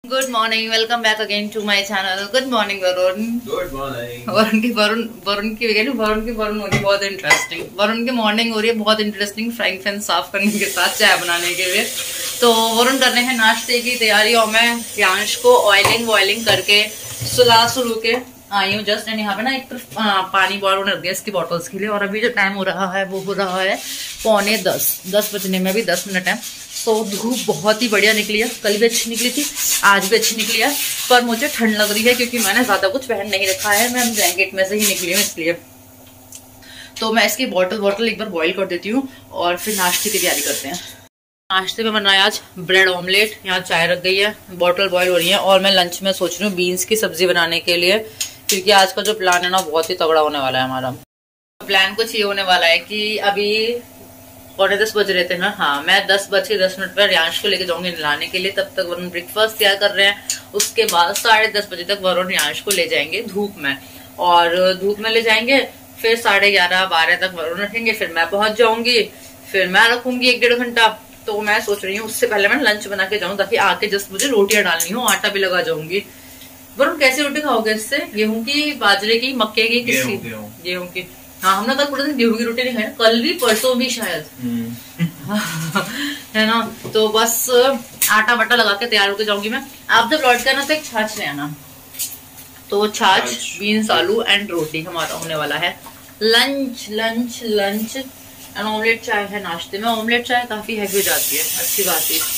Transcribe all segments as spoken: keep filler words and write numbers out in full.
Good morning, welcome back again to my channel. Good morning Varun. Good morning. Varun की वरुण वरुण की वरुण की वरुण हो रही है बहुत इंटरेस्टिंग। वरुण की मॉर्निंग हो रही है बहुत इंटरेस्टिंग, फ्राइंग पैन साफ करने के साथ चाय बनाने के लिए। तो वरुण कर रहे हैं नाश्ते की तैयारी और मैं प्यांश को ऑयलिंग वॉयलिंग करके सुला सुलू के आई हूँ जस्ट। एंड यहाँ पे ना एक तरफ पानी बॉयल होने लग गया इसकी बॉटल्स के लिए। और अभी जो टाइम हो रहा है वो हो रहा है पौने दस दस बजने में भी दस मिनट है। तो धूप बहुत ही बढ़िया निकली है, कल भी अच्छी निकली थी, आज भी अच्छी निकली है। पर मुझे ठंड लग रही है क्योंकि मैंने ज्यादा कुछ पहन नहीं रखा है, मैं ब्लैंकेट में से ही निकली हूँ इसलिए। तो मैं इसकी बॉटल बॉटल एक बार बॉईल कर देती हूँ और फिर नाश्ते की तैयारी करते हैं। नाश्ते में बनाया आज ब्रेड ऑमलेट, यहाँ चाय रख गई है, बॉटल बॉईल हो रही है। और मैं लंच में सोच रही हूँ बीन्स की सब्जी बनाने के लिए, क्योंकि आज का जो प्लान है ना बहुत ही तगड़ा होने वाला है हमारा। प्लान कुछ ये होने वाला है कि अभी पौने दस बज रहे थे ना, हाँ मैं दस बज के दस मिनट पर रियांश को लेके जाऊंगी नहलाने के लिए। तब तक वरुण ब्रेकफास्ट तैयार कर रहे हैं। उसके बाद साढ़े दस बजे तक वरुण रियांश को ले जाएंगे धूप में, और धूप में ले जाएंगे। फिर साढ़े ग्यारह बारह तक वरुण रखेंगे, फिर मैं पहुंच जाऊंगी, फिर मैं रखूंगी एक डेढ़ घंटा। तो मैं सोच रही हूँ उससे पहले मैं लंच बना के जाऊँ, ताकि आके जस्ट मुझे रोटियां डालनी हो, आटा भी लगा जाऊंगी। वरुण कैसी रोटी खाओगे इससे? गेहूं की, बाजरे की, मक्के की, किसकी? गेहूं की। हाँ हमने कल पूरे दिन गेहूं की रोटी नहीं खाई, कल भी परसों भी शायद है ना। तो बस आटा बटा लगा के तैयार होकर जाऊंगी मैं। आप जब लौट करना तो एक छाछ ले आना। तो छाछ, बीन्स, आलू एंड रोटी हमारा होने वाला है lunch. Lunch lunch and omelette चाय है नाश्ते में। ऑमलेट चाय काफी हैवी हो जाती है, अच्छी बात है।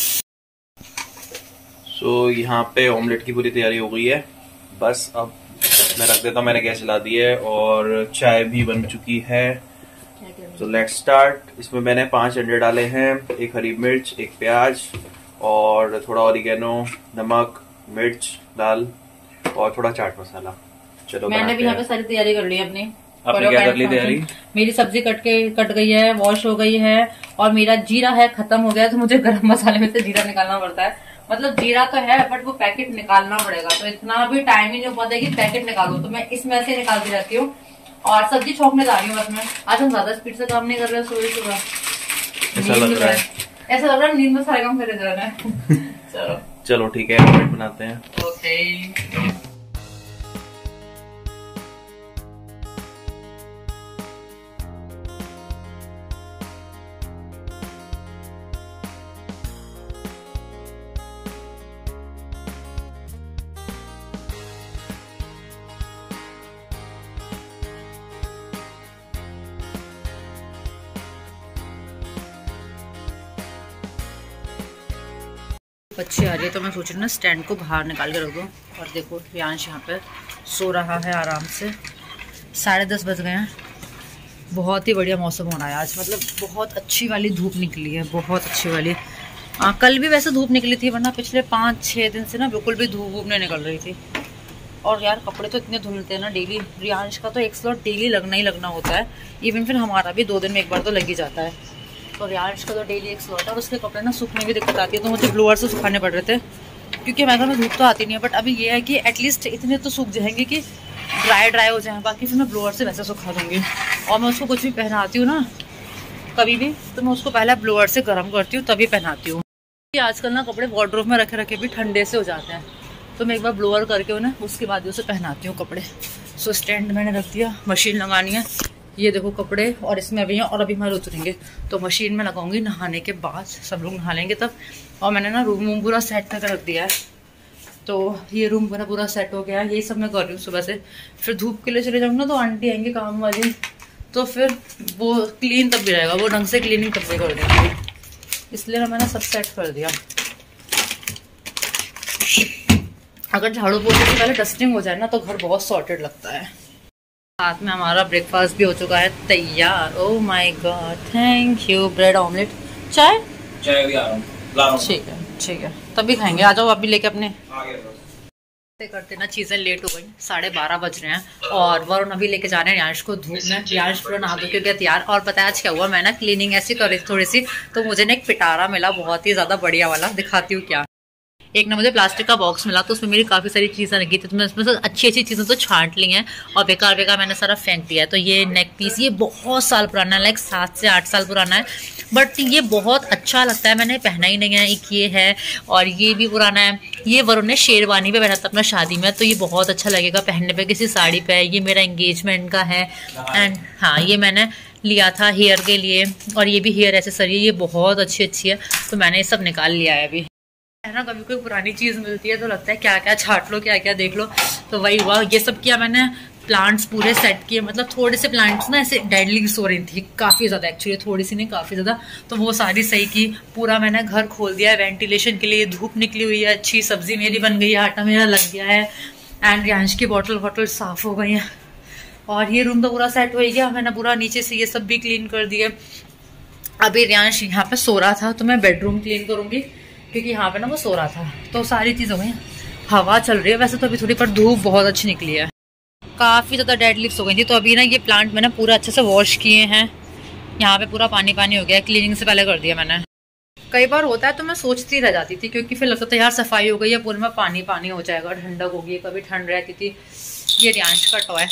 सो so, यहाँ पे ऑमलेट की पूरी तैयारी हो गई है, बस अब मैं रख देता हूँ। मैंने गैस जला दी है और चाय भी बन चुकी है। तो लेट्स स्टार्ट। इसमें मैंने पांच अंडे डाले हैं, एक हरी मिर्च, एक प्याज और थोड़ा ऑरिगेनो, नमक, मिर्च, दाल और थोड़ा चाट मसाला। चलो मैंने भी यहाँ पे सारी तैयारी कर ली है अपनी। आपने क्या कर ली तैयारी? मेरी सब्जी कट के कट गई है, वॉश हो गई है, और मेरा जीरा है खत्म हो गया, तो मुझे गरम मसाले में से जीरा निकालना पड़ता है। मतलब जीरा तो है बट वो पैकेट निकालना पड़ेगा, तो इतना भी टाइम ही नहीं होता है कि पैकेट निकालो। तो मैं इसमें से निकालती रहती हूँ और सब्जी छोंकने जा रही हूँ बस मैं। आज हम ज्यादा स्पीड से काम नहीं कर रहे, सुबह सुबह ऐसा लग रहा है ऐसा लग रहा है नींद में सारे काम करे जा रहे हैं। चलो चलो ठीक है, ऑमलेट बनाते हैं। ओके। अच्छी आ रही है तो मैं सोच रही हूँ ना स्टैंड को बाहर निकाल के रख दूँ। और देखो रियांश यहाँ पे सो रहा है आराम से। साढ़े दस बज गए हैं, बहुत ही बढ़िया मौसम हो रहा है आज। मतलब बहुत अच्छी वाली धूप निकली है, बहुत अच्छी वाली। आ, कल भी वैसे धूप निकली थी, वरना पिछले पाँच छः दिन से ना बिल्कुल भी धूप वूप नहीं निकल रही थी। और यार कपड़े तो इतने धुलते हैं ना डेली। रियांश का तो एक स्लॉट डेली लगना ही लगना होता है, इवन फिर हमारा भी दो दिन में एक बार तो लग ही जाता है। तो रियांश का तो डेली एक स्लॉट है। और उसके कपड़े ना सूखने की दिक्कत आती है, तो मुझे ब्लोअर से सुखाने पड़ रहे थे, क्योंकि हमारे घर में धूप तो आती नहीं है। बट अभी ये है कि एटलीस्ट इतने तो सूख जाएंगे कि ड्राई ड्राई हो जाए, बाकी फिर मैं ब्लोअर से वैसे सुखा दूंगी। और मैं उसको कुछ भी पहनाती हूँ ना कभी भी, तो मैं उसको पहले ब्लोअर से गर्म करती हूँ तभी पहनाती हूँ। आजकल ना कपड़े वार्डरोब में रखे रखे भी ठंडे से हो जाते हैं, तो मैं एक बार ब्लोअर करके उन्हें उसके बाद उसे पहनाती हूँ कपड़े। सो स्टैंड मैंने रख दिया, मशीन लगानी है। ये देखो कपड़े और इसमें अभी हैं, और अभी हमारे उतरेंगे तो मशीन में लगाऊंगी नहाने के बाद, सब लोग नहा लेंगे तब। और मैंने ना रूम वूम पूरा सेट करके रख दिया है, तो ये रूम पूरा पूरा सेट हो गया है। यही सब मैं कर रही हूँ सुबह से। फिर धूप के लिए चले जाऊँगी ना तो आंटी आएंगे काम वाली, तो फिर वो क्लीन तब भी रहेगा, वो ढंग से क्लीनिंग तब भी कर देंगे, इसलिए ना मैंने सब सेट कर दिया। अगर झाड़ू पोछे से पहले डस्टिंग हो जाए ना तो घर बहुत सॉर्टेड लगता है। साथ में हमारा ब्रेकफास्ट भी हो चुका है तैयार। Oh my god, thank you. Bread omelette, चाय चाय भी आ रहा हूं। ठीक है ठीक है, तभी खाएंगे। आ जाओ आप भी लेके अपने। करते ना चीजें लेट हो गई, साढ़े बारह बज रहे हैं और वरुण अभी लेके जा रहे हैं रियांश को धूप में। रियांश पूरा नहा धो के गया तैयार। और पता है आज क्या हुआ, मैं ना क्लीनिंग ऐसी कर रही थी थोड़ी सी, तो मुझे ना एक पिटारा मिला बहुत ही ज्यादा बढ़िया वाला, दिखाती हूँ क्या। एक ना मुझे प्लास्टिक का बॉक्स मिला, तो उसमें मेरी काफ़ी सारी चीज़ें लगी थी, तो मैं उसमें से अच्छी अच्छी चीज़ें तो छांट ली हैं और बेकार बेकार मैंने सारा फेंक दिया है। तो ये नेक पीस ये बहुत साल पुराना है, लाइक सात से आठ साल पुराना है, बट ये बहुत अच्छा लगता है, मैंने पहना ही नहीं है। एक ये है और ये भी पुराना है। ये वरुण ने शेरवानी पे पहना था अपना शादी में, तो ये बहुत अच्छा लगेगा पहनने पे किसी साड़ी पे। ये मेरा एंगेजमेंट का है। एंड हाँ, ये मैंने लिया था हेयर के लिए, और ये भी हेयर एक्सेसरी है, ये बहुत अच्छी अच्छी है, तो मैंने ये सब निकाल लिया है अभी। है ना, कभी कोई पुरानी चीज़ मिलती है तो लगता है क्या क्या छाट लो, क्या क्या देख लो, तो वही हुआ। ये सब किया मैंने, प्लांट्स पूरे सेट किए, मतलब थोड़े से प्लांट्स ना ऐसे डेड लीव्स हो रही थी काफ़ी ज़्यादा, एक्चुअली थोड़ी सी नहीं काफ़ी ज़्यादा, तो वो सारी सही की। पूरा मैंने घर खोल दिया है वेंटिलेशन के लिए, धूप निकली हुई है अच्छी, सब्जी मेरी बन गई है, आटा मेरा लग गया है, एंड रियांश की बॉटल वॉटल साफ़ हो गई हैं, और ये रूम तो पूरा सेट हो गया। मैंने पूरा नीचे से ये सब भी क्लीन कर दिया। अभी रियांश यहाँ पे सो रहा था, तो मैं बेडरूम क्लीन करूँगी, क्योंकि यहाँ पे ना वो सो रहा था, तो सारी चीज़ हो गई। हवा चल रही है वैसे तो अभी थोड़ी, पर धूप बहुत अच्छी निकली है, काफ़ी ज़्यादा डेड लीव्स हो गई थी। तो अभी ना ये प्लांट मैंने पूरा अच्छे से वॉश किए हैं, यहाँ पे पूरा पानी पानी हो गया, क्लीनिंग से पहले कर दिया मैंने। कई बार होता है तो मैं सोचती रह जाती थी, क्योंकि फिर लगता था यार सफाई हो गई है पूरे में, पानी पानी हो जाएगा, ठंडक होगी, कभी ठंड रहती थी। ये रियांश का टॉय,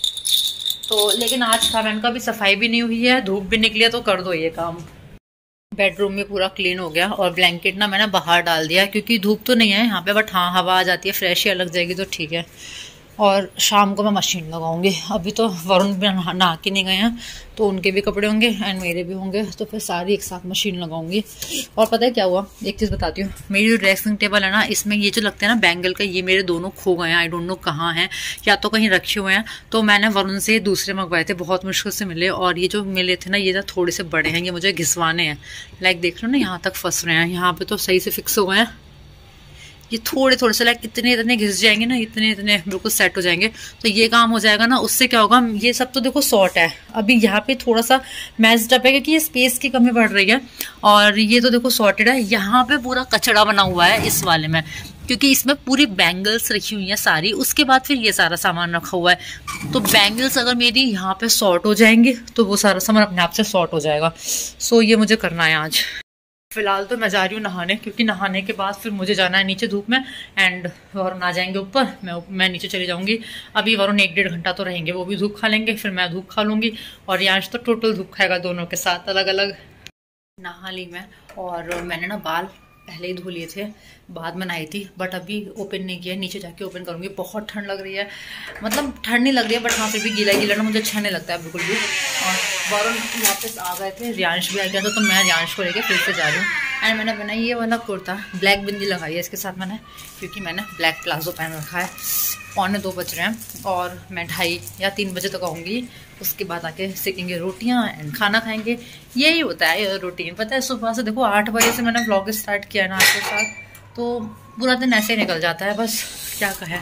तो लेकिन आज था मैंने कहा अभी सफाई भी नहीं हुई है, धूप भी निकली है, तो कर दो ये काम। बेडरूम में पूरा क्लीन हो गया, और ब्लैंकेट ना मैंने बाहर डाल दिया, क्योंकि धूप तो नहीं है यहाँ पे, बट हाँ हवा आ जाती है, फ्रेश एयर लग जाएगी तो ठीक है। और शाम को मैं मशीन लगाऊंगी। अभी तो वरुण भी नहा के नहीं गए हैं, तो उनके भी कपड़े होंगे एंड मेरे भी होंगे, तो फिर सारी एक साथ मशीन लगाऊंगी। और पता है क्या हुआ, एक चीज़ बताती हूँ, मेरी जो ड्रेसिंग टेबल है ना, इसमें ये जो लगते हैं ना बैंगल का, ये मेरे दोनों खो गए हैं, आई डोंट नो कहाँ हैं, या तो कहीं रखे हुए हैं। तो मैंने वरुण से दूसरे मंगवाए थे, बहुत मुश्किल से मिले, और ये जो मिले थे ना, ये थोड़े से बड़े हैं, ये मुझे घिसवाने हैं। लाइक देख लो ना, यहाँ तक फंस रहे हैं, यहाँ पे तो सही से फिक्स हो गए हैं, ये थोड़े थोड़े से लाइक इतने इतने घिस जाएंगे ना, इतने इतने बिल्कुल सेट हो जाएंगे, तो ये काम हो जाएगा ना। उससे क्या होगा, ये सब तो देखो शॉर्ट है, अभी यहाँ पे थोड़ा सा मैस्ड अप है, क्योंकि ये स्पेस की कमी पड़ रही है, और ये तो देखो सॉर्टेड है। यहाँ पे पूरा कचड़ा बना हुआ है इस वाले में, क्योंकि इसमें पूरी बैंगल्स रखी हुई हैं सारी, उसके बाद फिर ये सारा सामान रखा हुआ है। तो बैंगल्स अगर मेरी यहाँ पे शॉर्ट हो जाएंगे, तो वो सारा सामान अपने आप से शॉर्ट हो जाएगा। सो ये मुझे करना है आज। फिलहाल तो मैं जा रही हूँ नहाने, क्योंकि नहाने के बाद फिर मुझे जाना है नीचे धूप में, एंड वरुण आ जाएंगे ऊपर, मैं मैं नीचे चली जाऊंगी। अभी वरुण एक डेढ़ घंटा तो रहेंगे, वो भी धूप खा लेंगे, फिर मैं धूप खा लूँगी, और रियांश तो टोटल धूप खाएगा, दोनों के साथ अलग अलग। नहा ली मैं, और मैंने ना बाल पहले ही धो लिए थे, बाद में नहाई थी, बट अभी ओपन नहीं किया, नीचे जाके ओपन करूँगी। बहुत ठंड लग रही है, मतलब ठंड नहीं लग रही है, बट हाँ फिर भी गीला गीला ना मुझे अच्छा नहीं लगता है बिल्कुल भी। और वरुण वापस आ गए थे, रियांश भी आ गया था, तो मैं रियांश को लेके फिर से जा रही हूँ। एंड मैंने बनाई ये वाला कुर्ता, ब्लैक बिंदी लगाई है इसके साथ मैंने, क्योंकि मैंने ब्लैक प्लाजो पहन रखा है। पौने दो बज रहे हैं, और मैं ढाई या तीन बजे तक आऊँगी, उसके बाद आके सेकेंगे रोटियां एंड खाना खाएंगे। यही होता है रूटीन, पता है। सुबह से देखो आठ बजे से मैंने व्लॉग स्टार्ट किया ना आपके साथ, तो पूरा दिन ऐसे ही निकल जाता है, बस क्या कहे।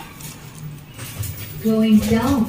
Going down.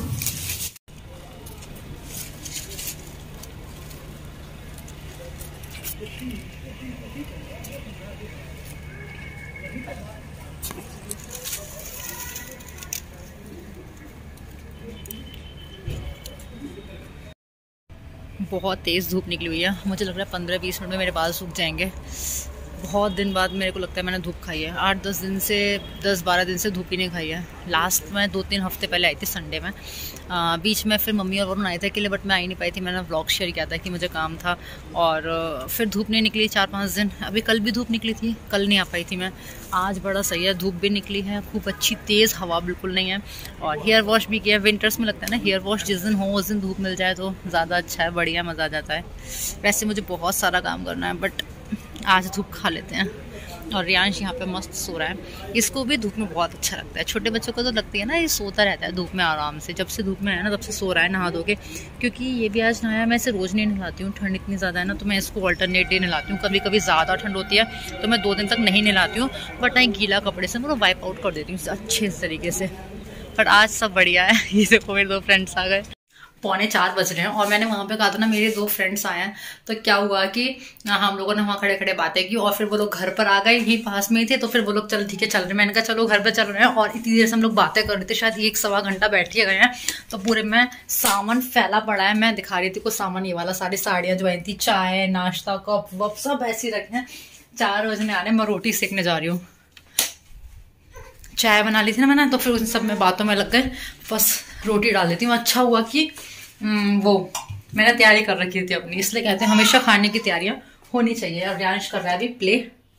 बहुत तेज़ धूप निकली हुई है, मुझे लग रहा है पंद्रह बीस मिनट में मेरे बाल सूख जाएंगे। बहुत दिन बाद मेरे को लगता है मैंने धूप खाई है, आठ दस दिन से दस बारह दिन से धूप ही नहीं खाई है। लास्ट में दो तीन हफ्ते पहले आई थी संडे में, आ, बीच में फिर मम्मी और वरुण आए थे अकेले, बट मैं आ ही नहीं पाई थी। मैंने व्लॉग शेयर किया था कि मुझे काम था, और फिर धूप नहीं निकली चार पाँच दिन। अभी कल भी धूप निकली थी, कल नहीं आ पाई थी मैं। आज बड़ा सही है, धूप भी निकली है, खूब अच्छी तेज़ हवा बिल्कुल नहीं है, और हेयर वॉश भी किया। विंटर्स में लगता है ना हेयर वॉश जिस दिन हो उस दिन धूप मिल जाए तो ज़्यादा अच्छा है, बढ़िया मज़ा आ जाता है। वैसे मुझे बहुत सारा काम करना है, बट आज धूप खा लेते हैं। और रियांश यहाँ पे मस्त सो रहा है, इसको भी धूप में बहुत अच्छा लगता है। छोटे बच्चों को तो लगती है ना, ये सोता रहता है धूप में आराम से, जब से धूप में है ना तब से सो रहा है नहा धो के। क्योंकि ये भी आज नहाया, मैं इसे रोज़ नहीं नहलाती हूँ, ठंड इतनी ज़्यादा है ना, तो मैं इसको ऑल्टरनेट डे नहलाती हूँ। कभी कभी ज़्यादा ठंड होती है तो मैं दो दिन तक नहीं नहलाती हूँ, बट मैं गीला कपड़े से पूरा वाइप आउट कर देती हूँ अच्छे तरीके से। बट आज सब बढ़िया है। ये देखो मेरे दो फ्रेंड्स आ गए, पौने चार बज रहे हैं, और मैंने वहाँ पे कहा था ना मेरे दो फ्रेंड्स आए हैं, तो क्या हुआ कि हम लोगों ने वहाँ खड़े खड़े बातें की, और फिर वो लोग घर पर आ गए, यहीं पास में ही थे, तो फिर वो लोग चल ठीक है चल रहे हैं। मैंने कहा चलो घर पे चल रहे हैं, और इतनी देर से हम लोग बातें कर रहे थे, शायद एक सवा घंटा बैठ के गए हैं। तो पूरे में सामान फैला पड़ा है, मैं दिखा रही थी कुछ सामान, ये वाला सारी साड़ियाँ जो आई थी, चाय नाश्ता कप वप सब ऐसे रखे हैं। चार बजने आ रहे, मैं रोटी सेकने जा रही हूँ। चाय बना ली थी ना मैंने, तो फिर उन सब में बातों में लग गए, बस रोटी डाल देती हूँ। अच्छा हुआ कि वो मैंने तैयारी कर रखी थी अपनी, इसलिए कहते हैं हमेशा खाने की तैयारियां होनी चाहिए। और रियांश कर रहा है अभी प्ले।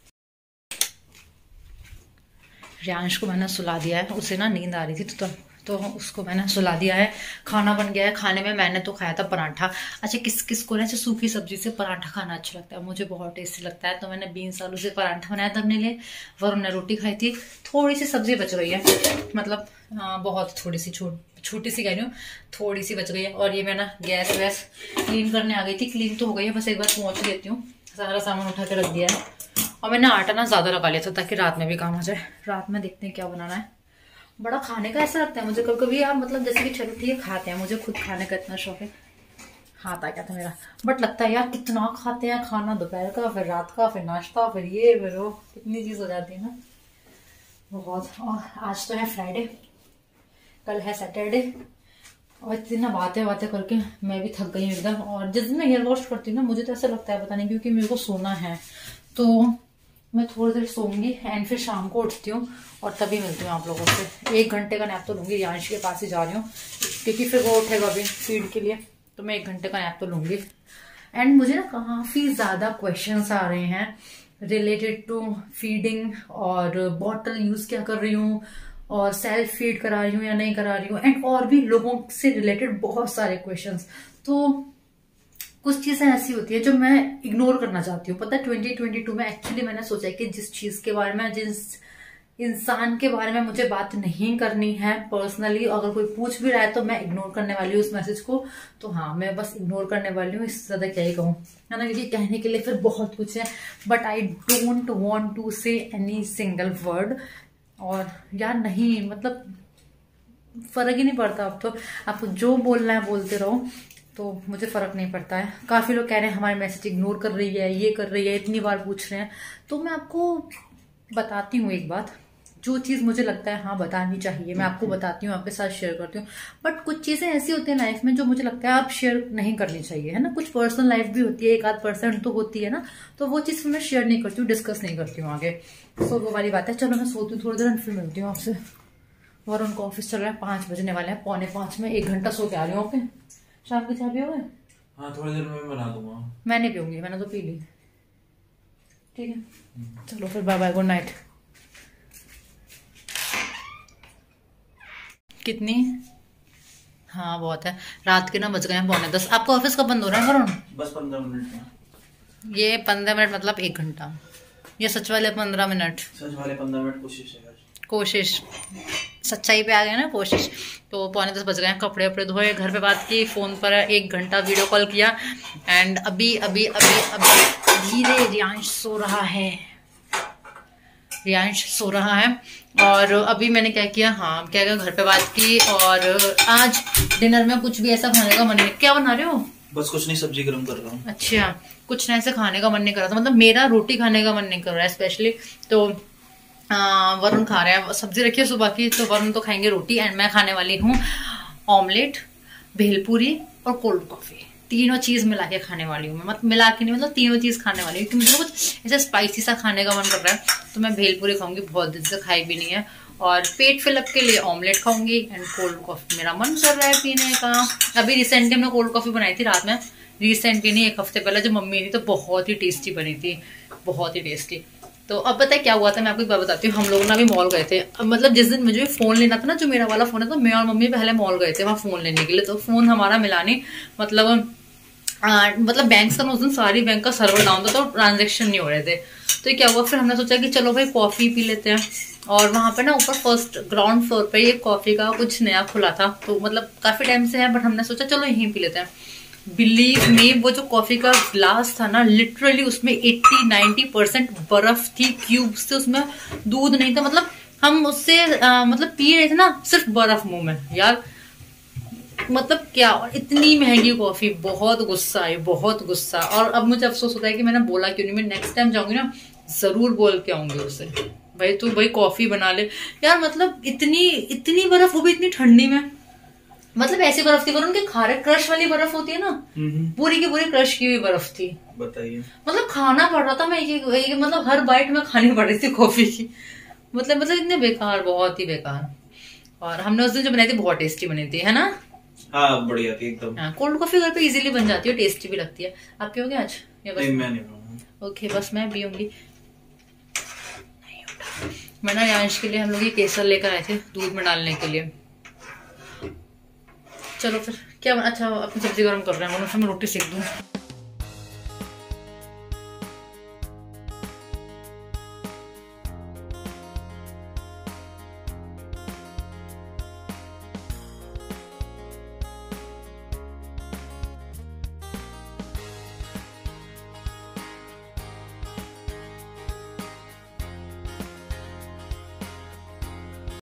रियांश को मैंने सुला दिया है, उसे ना नींद आ रही थी तो, तो तो उसको मैंने सुला दिया है। खाना बन गया है। खाने में मैंने तो खाया था पराठा। अच्छा, किस किस को ना ऐसे सूखी सब्जी से पराठा खाना अच्छा लगता है, मुझे बहुत टेस्टी लगता है। तो मैंने बीन्स आलू से पराठा बनाया था अपने लिए। वरुण ने रोटी खाई थी। थोड़ी सी सब्जी बच गई है, मतलब आ, बहुत थोड़ी सी, छोटी छोटी सी कह रही हूँ, थोड़ी सी बच गई है। और ये मैं ना गैस वैस क्लीन करने आ गई थी। क्लीन तो हो गई है, बस एक बार पहुँच लेती हूँ। सारा सामान उठा के रख दिया है। और मैंने आटा ना ज्यादा लगा लिया था ताकि रात में भी काम आ जाए। रात में देखते हैं क्या बनाना है। बड़ा खाने का ऐसा लगता है मुझे कभी कभी यार, मतलब जैसे कि चलो ठीक है खाते हैं, मुझे खुद खाने का इतना शौक है। हाथ आ गया था मेरा। बट लगता है यार कितना खाते हैं खाना, दोपहर का, फिर रात का, फिर नाश्ता, फिर ये फिर वो, कितनी चीज हो जाती है ना बहुत। और आज तो है फ्राइडे, कल है सैटरडे। और इतनी ना बातें बातें करके मैं भी थक गई हूँ एकदम। और जिस दिन मैं हेयर वॉश करती हूँ ना, मुझे तो ऐसा लगता है पता नहीं, क्योंकि मेरे को सोना है तो मैं थोड़ी देर सोऊंगी एंड फिर शाम को उठती हूँ और तभी मिलती हूँ आप लोगों से। एक घंटे का नैप तो लूंगी। रियांश के पास ही जा रही हूँ क्योंकि फिर वो उठेगा अभी फीड के लिए, तो मैं एक घंटे का नैप तो लूंगी। एंड मुझे ना काफी ज्यादा क्वेश्चंस आ रहे हैं रिलेटेड टू फीडिंग और बॉटल यूज क्या कर रही हूँ और सेल्फ फीड करा रही हूँ या नहीं करा रही हूँ, एंड और भी लोगों से रिलेटेड बहुत सारे क्वेश्चंस। तो कुछ चीजें ऐसी होती है जो मैं इग्नोर करना चाहती हूँ। पता है ट्वेंटी ट्वेंटी टू में एक्चुअली मैंने सोचा है कि जिस चीज के बारे में, जिस इंसान के बारे में मुझे बात नहीं करनी है पर्सनली, अगर कोई पूछ भी रहा है तो मैं इग्नोर करने वाली हूँ उस मैसेज को। तो हाँ, मैं बस इग्नोर करने वाली हूँ, इससे ज्यादा क्या ही कहूँ, है ना, क्योंकि कहने के लिए फिर बहुत कुछ है। But I don't want to say any single word. और यार नहीं, मतलब फर्क ही नहीं पड़ता अब तो, आपको जो बोलना है बोलते रहो, तो मुझे फर्क नहीं पड़ता है। काफी लोग कह रहे हैं हमारे मैसेज इग्नोर कर रही है, ये कर रही है, इतनी बार पूछ रहे हैं। तो मैं आपको बताती हूँ एक बात, जो चीज मुझे लगता है हाँ बतानी चाहिए मैं आपको बताती हूँ, आपके साथ शेयर करती हूँ। बट कुछ चीजें ऐसी होती है लाइफ में जो मुझे लगता है आप शेयर नहीं करनी चाहिए, है ना। कुछ पर्सनल लाइफ भी होती है, एक आध परसेंट तो होती है ना, तो वो चीज मैं शेयर नहीं करती हूँ, डिस्कस नहीं करती हूँ आगे। सो वो वाली बात है। चलो मैं सोती हूँ थोड़ी देर, फिर मिलती हूँ आपसे। और उनको ऑफिस चल रहा है, पांच बजने वाले हैं, पौने पांच में एक घंटा सो के आ रही हूँ। ओके, शाम की चाय पियोगे? हाँ थोड़ी देर में बना दूंगा। मैं नहीं पीऊंगी, मैंने तो पी ली। ठीक है चलो फिर, बाय बाय, गुड नाइट। कितनी? हाँ बहुत है, रात के ना बज गए हैं पौने दस। आपका ऑफिस कब बंद हो रहा है वरुण? बस पंद्रह मिनट में। ये पंद्रह मिनट मतलब एक घंटा, ये सच वाले पंद्रह मिनट, सच वाले पंद्रह मिनट कोशिश है, कोशिश सच्चाई पे आ गया ना, कोशिश। तो पौने दस बज गए हैं, कपड़े वपड़े धोए, घर पे बात की, फोन पर एक घंटा वीडियो कॉल किया। एंड अभी अभी अभी अभी धीरे रियांश सो रहा है, रियांश सो रहा है। और अभी मैंने क्या किया, हाँ क्या क्या घर पे बात की। और आज डिनर में कुछ भी ऐसा खाने का मन नहीं। क्या बना रहे हो? बस कुछ नहीं, सब्जी गर्म कर रहा हूँ। अच्छा, कुछ ना ऐसे खाने का मन नहीं कर रहा था, मतलब मेरा रोटी खाने का मन नहीं कर रहा है स्पेशली। तो वरुण खा रहे हैं, सब्जी रखी है सुबह की, तो वरुण तो खाएंगे रोटी एंड मैं खाने वाली हूँ ऑमलेट, भेलपूरी और कोल्ड कॉफी। तीनों चीज मिला के खाने वाली हूँ मैं, मतलब मिला के नहीं, मतलब तीनों चीज खाने वाली हूँ क्योंकि मुझे कुछ ऐसा स्पाइसी सा खाने का मन कर रहा है। तो मैं भेलपूरी खाऊंगी, बहुत दिन से खाई भी नहीं है। और पेट फिलअप के लिए ऑमलेट खाऊंगी एंड कोल्ड कॉफी मेरा मन कर रहा है पीने का। अभी रिसेंटली हमने कोल्ड कॉफी बनाई थी रात में, रिसेंटली नहीं एक हफ्ते पहले जब मम्मी थी, तो बहुत ही टेस्टी बनी थी, बहुत ही टेस्टी। तो अब पता है क्या हुआ था, मैं आपको एक बात बताती हूँ। हम लोग ना अभी मॉल गए थे, मतलब जिस दिन मुझे फोन लेना था ना, जो मेरा वाला फोन है, तो मैं और मम्मी पहले मॉल गए थे वहाँ फोन लेने के लिए। तो फोन हमारा मिला नहीं, मतलब आ, मतलब बैंक का उस दिन सारी बैंक का सर्वर डाउन था, तो ट्रांजेक्शन नहीं हो रहे थे। तो ये क्या हुआ, फिर हमने सोचा कि चलो भाई कॉफी पी लेते हैं। और वहां पे ना ऊपर फर्स्ट ग्राउंड फ्लोर पे ये कॉफी का कुछ नया खुला था, तो मतलब काफी टाइम से है, बट हमने सोचा चलो यहीं पी लेते हैं। बिलीव मी, वो जो कॉफी का ग्लास था ना, लिटरली उसमें अस्सी नाइन्टी परसेंट बर्फ थी, क्यूब्स थे उसमें, दूध नहीं था। मतलब हम उससे आ, मतलब पी रहे थे ना, सिर्फ बर्फ मुंह में यार, मतलब क्या। और इतनी महंगी कॉफी, बहुत गुस्सा आई, बहुत गुस्सा। और अब मुझे अफसोस होता है कि मैंने बोला क्यों नहीं। मैं नेक्स्ट टाइम जाऊंगी ना, जरूर बोल के आऊंगी उससे, भाई तू भाई कॉफी बना ले यार। मतलब इतनी इतनी बर्फ, वो भी इतनी ठंडी में, मतलब ऐसी बर्फ थी उनके खारे क्रश वाली बर्फ होती है ना, पूरी की पूरी क्रश की हुई बर्फ थी। बताइए, मतलब खाना पड़ रहा था मैं, ये, ये मतलब हर बाइट में खानी पड़ रही थी कॉफी की। मतलब मतलब इतने बेकार, बहुत ही बेकार। और हमने उस दिन जो बनाई थी बहुत टेस्टी बनी थी, है ना? हाँ बढ़िया थी एकदम। हाँ, कोल्ड कॉफी घर पे इजीली बन जाती है, टेस्टी भी लगती है। आप पियोगे आज या बस? नहीं मैं नहीं पीऊंगा। ओके, बस मैं पीऊंगी। मैं ना यांश के लिए, हम लोग ये केसर लेकर आए थे दूध में डालने के लिए। चलो फिर क्या, अच्छा अपनी सब्जी गर्म कर रहे हैं, मैं रोटी सेक दूं।